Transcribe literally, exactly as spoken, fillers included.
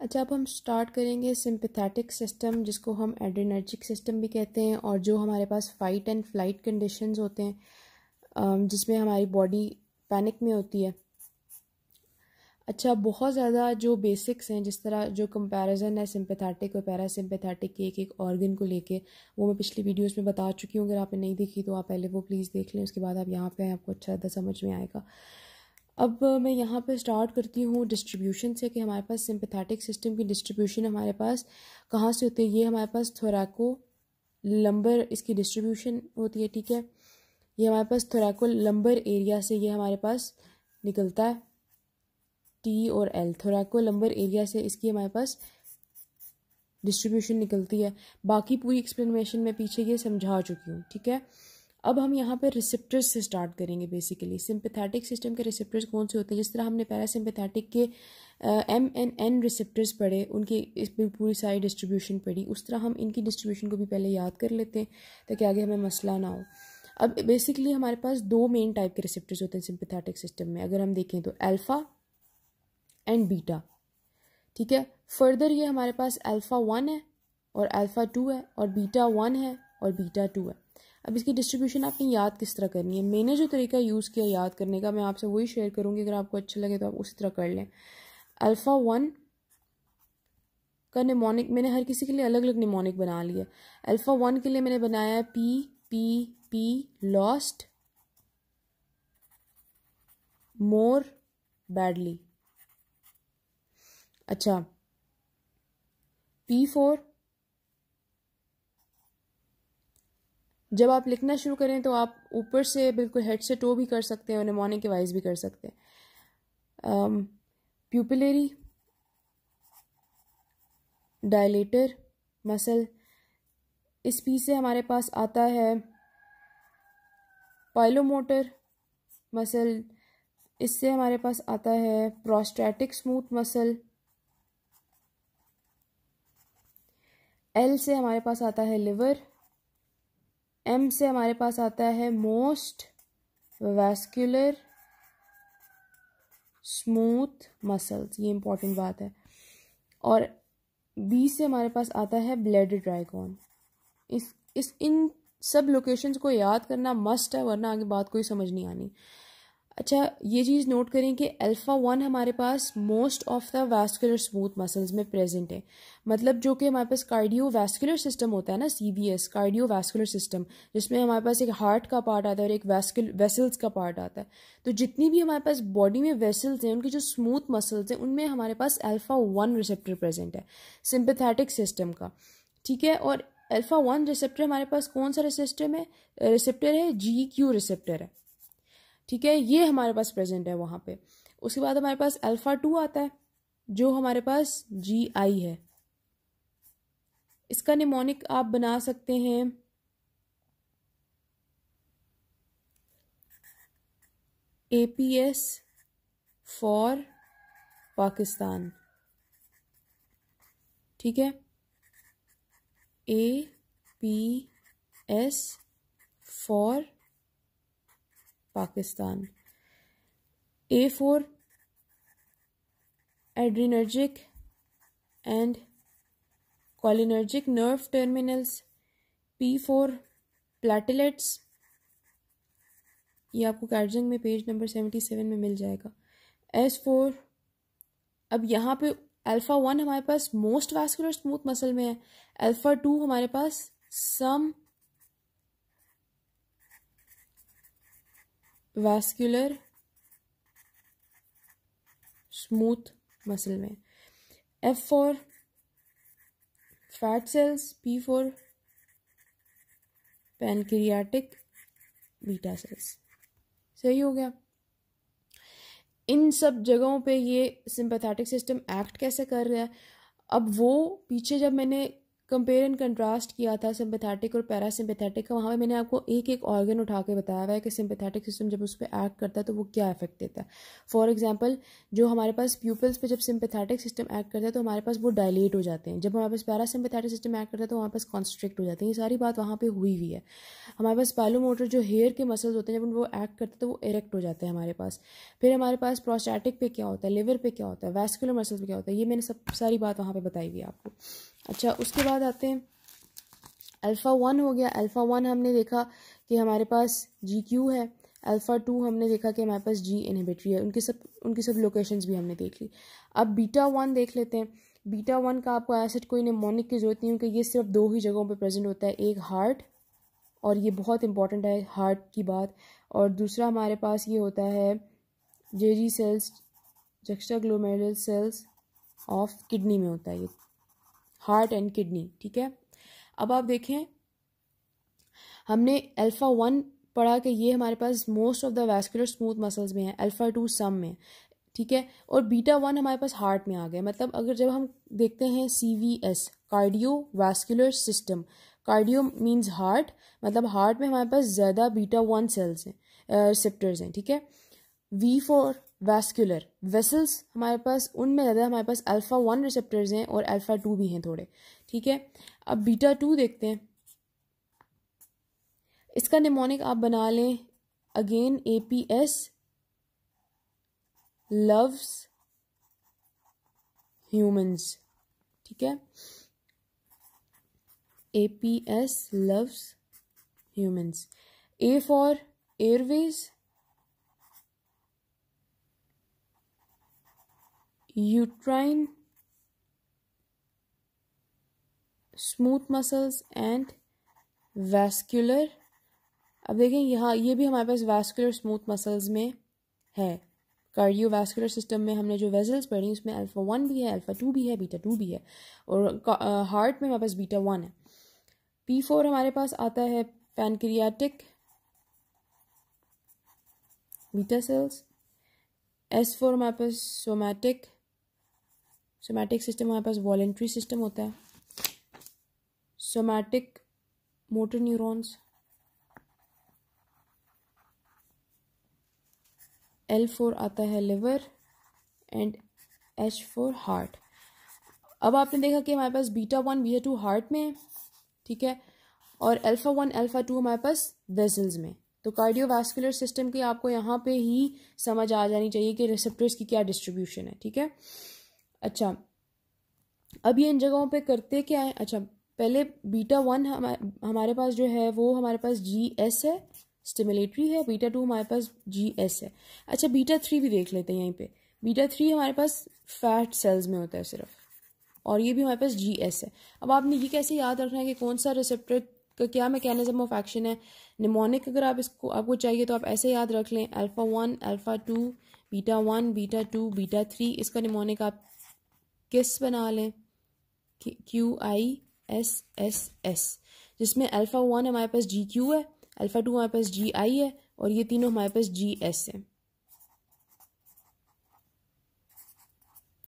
अच्छा, अब हम स्टार्ट करेंगे सिंपैथेटिक सिस्टम, जिसको हम एड्रेनर्जिक सिस्टम भी कहते हैं, और जो हमारे पास फ़ाइट एंड फ्लाइट कंडीशंस होते हैं जिसमें हमारी बॉडी पैनिक में होती है। अच्छा, बहुत ज़्यादा जो बेसिक्स हैं, जिस तरह जो कंपैरिजन है सिंपैथेटिक और पैरासिम्पैथेटिक के एक एक ऑर्गन को लेके, वो मैं पिछली वीडियोस में बता चुकी हूँ। अगर आपने नहीं देखी तो आप पहले वो प्लीज़ देख लें, उसके बाद आप यहाँ पे आपको अच्छा ज़्यादा समझ में आएगा। अब मैं यहाँ पे स्टार्ट करती हूँ डिस्ट्रीब्यूशन से, कि हमारे पास सिंपैथेटिक सिस्टम की डिस्ट्रीब्यूशन हमारे पास कहाँ से होती है। ये हमारे पास थोरैको लंबर इसकी डिस्ट्रीब्यूशन होती है, ठीक है। ये हमारे पास थोरैको लंबर एरिया से ये हमारे पास निकलता है, टी और एल, थोरैको लंबर एरिया से इसकी हमारे पास डिस्ट्रीब्यूशन निकलती है। बाकी पूरी एक्सप्लेनेशन मैं पीछे ये समझा चुकी हूँ, ठीक है। अब हम यहाँ पे रिसेप्टर्स से स्टार्ट करेंगे। बेसिकली सिंपैथेटिक सिस्टम के रिसेप्टर्स कौन से होते हैं? जिस तरह हमने पैरासिम्पैथेटिक के एम एन एन रिसेप्टर्स पढ़े, उनकी इस पूरी सारी डिस्ट्रीब्यूशन पढ़ी, उस तरह हम इनकी डिस्ट्रीब्यूशन को भी पहले याद कर लेते हैं ताकि आगे हमें मसला ना हो। अब बेसिकली हमारे पास दो मेन टाइप के रिसेप्टर्स होते हैं सिंपैथेटिक सिस्टम में। अगर हम देखें तो अल्फ़ा एंड बीटा, ठीक है। फर्दर ये हमारे पास अल्फ़ा वन है और अल्फ़ा टू है, और बीटा वन है और बीटा टू है। अब इसकी डिस्ट्रीब्यूशन आपने याद किस तरह करनी है? मैंने जो तरीका यूज़ किया याद करने का, मैं आपसे वही शेयर करूँगी। अगर आपको अच्छा लगे तो आप उसी तरह कर लें। अल्फ़ा वन का निमोनिक मैंने हर किसी के लिए अलग अलग निमोनिक बना लिया। अल्फ़ा वन के लिए मैंने बनाया है P P P lost more badly. अच्छा, पी फोर जब आप लिखना शुरू करें तो आप ऊपर से बिल्कुल हेड से टो भी कर सकते हैं और निमोनिक के वाइज भी कर सकते हैं। प्यूपिलरी डायलेटर मसल, इस पी से हमारे पास आता है पाइलोमोटर मसल, इससे हमारे पास आता है प्रोस्टैटिक स्मूथ मसल। एल से हमारे पास आता है लिवर। एम से हमारे पास आता है मोस्ट वैस्कुलर स्मूथ मसल्स, ये इंपॉर्टेंट बात है। और बी से हमारे पास आता है ब्लेड ड्रैगन। इस इस इन सब लोकेशंस को याद करना मस्ट है, वरना आगे बात कोई समझ नहीं आनी। अच्छा, ये चीज़ नोट करें कि अल्फ़ा वन हमारे पास most of the vascular smooth muscles में प्रेजेंट है। मतलब जो कि हमारे पास कार्डियो वैस्कुलर सिस्टम होता है ना, C V S, cardio vascular system, जिसमें हमारे पास एक हार्ट का पार्ट आता है और एक वैस्कुल वेसल्स का पार्ट आता है। तो जितनी भी हमारे पास बॉडी में वेसल्स हैं, उनकी जो स्मूथ मसल्स हैं, उनमें हमारे पास अल्फ़ा वन रिसेप्टर प्रेजेंट है सिंपैथेटिक सिस्टम का, ठीक है। और अल्फ़ा वन रिसेप्टर हमारे पास कौन सा रिसेप्टर है? रिसेप्टर है जी क्यू रिसेप्टर है, ठीक है। ये हमारे पास प्रेजेंट है वहाँ पे। उसके बाद हमारे पास अल्फ़ा टू आता है, जो हमारे पास जी आई है। इसका निमोनिक आप बना सकते हैं A P S for Pakistan, ठीक है। A P S for Pakistan. A four adrenergic and cholinergic nerve terminals. P four platelets, ये आपको कार्जंग में पेज नंबर सेवेंटी सेवन में मिल जाएगा। एस फोर, अब यहाँ पे अल्फ़ा वन हमारे पास मोस्ट वैस्कुलर स्मूथ मसल में है, अल्फ़ा टू हमारे पास सम वैस्कुलर स्मूथ मसल में। F four fat cells, P four pancreatic beta cells. सही हो गया। इन सब जगहों पे ये सिंपैथेटिक सिस्टम एक्ट कैसे कर रहा है? अब वो पीछे जब मैंने कंपेयर एंड कंट्रास्ट किया था सिंपैथेटिक और पैरासिम्पैथेटिक का, वहाँ पे मैंने आपको एक एक ऑर्गन उठा के बताया हुआ है कि सिंपैथेटिक सिस्टम जब उस पर एक्ट करता है तो वो क्या इफेक्ट देता है। फॉर एग्जांपल जो हमारे पास प्यूपल्स पे जब सिंपैथेटिक सिस्टम एक्ट करता है तो हमारे पास वो डायलेट हो जाते हैं, जब हमारे पास पैरासिम्पैथेटिक सिस्टम एक्ट करता है तो हमारे पास कॉन्स्ट्रिक्ट हो जाते हैं। ये सारी बात वहाँ पर हुई हुई है। हमारे पास पाइलोमोटर जो हेयर के मसल्स होते हैं जब वो एक्ट करते हैं तो वो इरेक्ट हो जाते हैं हमारे पास। फिर हमारे पास प्रोस्टैटिक पे क्या होता है, लिवर पे क्या होता है, वैस्कुलर मसल्स पे क्या होता है, ये मैंने सब सारी बात वहाँ पर बताई हुई है आपको। अच्छा, उसके बाद आते हैं अल्फ़ा वन हो गया। अल्फ़ा वन हमने देखा कि हमारे पास जी क्यू है। अल्फ़ा टू हमने देखा कि हमारे पास जी इनहिबिटरी है। उनकी सब उनकी सब लोकेशंस भी हमने देख ली। अब बीटा वन देख लेते हैं। बीटा वन का आपको ऐसे कोई निमोनिक की जरूरत नहीं है क्योंकि ये सिर्फ दो ही जगहों पे प्रेजेंट होता है, एक हार्ट, और ये बहुत इंपॉर्टेंट है हार्ट की बात, और दूसरा हमारे पास ये होता है J G cells, juxtaglomerular cells of kidney में होता है ये, हार्ट एंड किडनी। ठीक है, अब आप देखें हमने अल्फ़ा वन पढ़ा कि ये हमारे पास most of the vascular smooth muscles में है, अल्फ़ा टू सम में, ठीक है, और बीटा वन हमारे पास हार्ट में आ गया। मतलब अगर जब हम देखते हैं C V S, cardio vascular system, cardio means heart, मतलब हार्ट में हमारे पास ज़्यादा बीटा वन सेल्स हैं, रिसेप्टर्स हैं। ठीक है, वी फॉर वैस्कुलर वेसल्स हमारे पास, उनमें ज़्यादा हमारे पास अल्फ़ा वन रिसेप्टर्स हैं और अल्फ़ा टू भी हैं थोड़े। ठीक है, अब बीटा टू देखते हैं। इसका निमोनिक आप बना लें again A P S loves humans. ठीक है, A P S loves humans. A for airways, uterine smooth muscles and vascular. अब देखें यहाँ ये भी हमारे पास वैस्कुलर स्मूथ मसल्स में है। कार्डियोवैस्कुलर सिस्टम में हमने जो वेसल्स पढ़ी उसमें अल्फ़ा वन भी है, अल्फ़ा टू भी है, बीटा टू भी है, और हार्ट में हमारे पास बीटा वन है। पी फोर हमारे पास आता है pancreatic beta cells. S four हमारे पास सोमैटिक, सोमैटिक सिस्टम हमारे पास वॉलेंट्री सिस्टम होता है, somatic motor neurons. L four आता है liver and H four heart. अब आपने देखा कि हमारे पास beta one beta two heart में है, ठीक है, और अल्फ़ा वन अल्फ़ा टू हमारे पास वेसल्स में। तो कार्डियोवैस्कुलर सिस्टम की आपको यहाँ पे ही समझ आ जानी चाहिए कि रिसेप्टर्स की क्या डिस्ट्रीब्यूशन है। ठीक है, अच्छा अब ये इन जगहों पे करते क्या है। अच्छा, पहले बीटा वन हमारे पास जो है वो हमारे पास जी एस है, स्टिमुलेटरी है। बीटा टू हमारे पास जी एस है। अच्छा, बीटा थ्री भी देख लेते हैं यहीं पे। बीटा थ्री हमारे पास फैट सेल्स में होता है सिर्फ, और ये भी हमारे पास जी एस है। अब आपने ये कैसे याद रखना है कि कौन सा रिसेप्टर का क्या मैकेनिज्म ऑफ एक्शन है। निमोनिक अगर आप इसको आपको चाहिए तो आप ऐसे याद रख लें, alpha one alpha two beta one beta two beta three. इसका निमोनिक आप किस बना लें, Q I S S S, जिसमें अल्फ़ा वन हमारे पास जी क्यू है, अल्फ़ा टू हमारे पास जी आई है, और ये तीनों हमारे पास जी एस है।